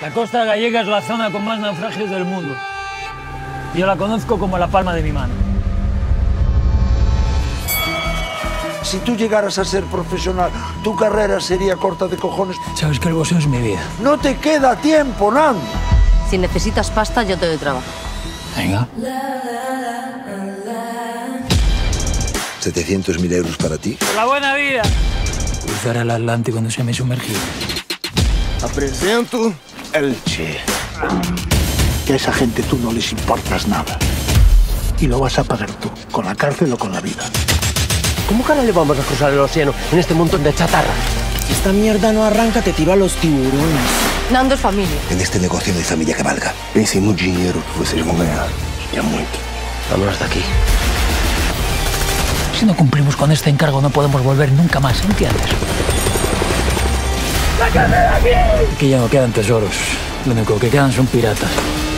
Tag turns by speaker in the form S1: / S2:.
S1: La costa gallega es la zona con más naufragios del mundo. Yo la conozco como la palma de mi mano.
S2: Si tú llegaras a ser profesional, tu carrera sería corta de cojones.
S1: Sabes que el boxeo es mi vida.
S2: No te queda tiempo, Nan.
S3: Si necesitas pasta, yo te doy trabajo.
S1: Venga.
S2: 700.000 euros para ti.
S1: Por la buena vida. Cruzar el Atlántico no se me sumergió.
S4: Apresento el Che.
S5: Que a esa gente tú no les importas nada. Y lo vas a pagar tú, con la cárcel o con la vida.
S6: ¿Cómo cara le vamos a cruzar el océano en este montón de chatarra?
S7: Si esta mierda no arranca, te tiro a los tiburones.
S3: Nando es familia.
S2: En este negocio no hay familia que valga.
S4: Pensei no dinheiro que vocês vão ganhar. E é muito.
S6: Vámonos de aquí.
S1: Si no cumplimos con este encargo, no podemos volver nunca más, ¿entiendes? ¡Sácame de aquí! Aquí ya no quedan tesoros. Lo único que quedan son piratas.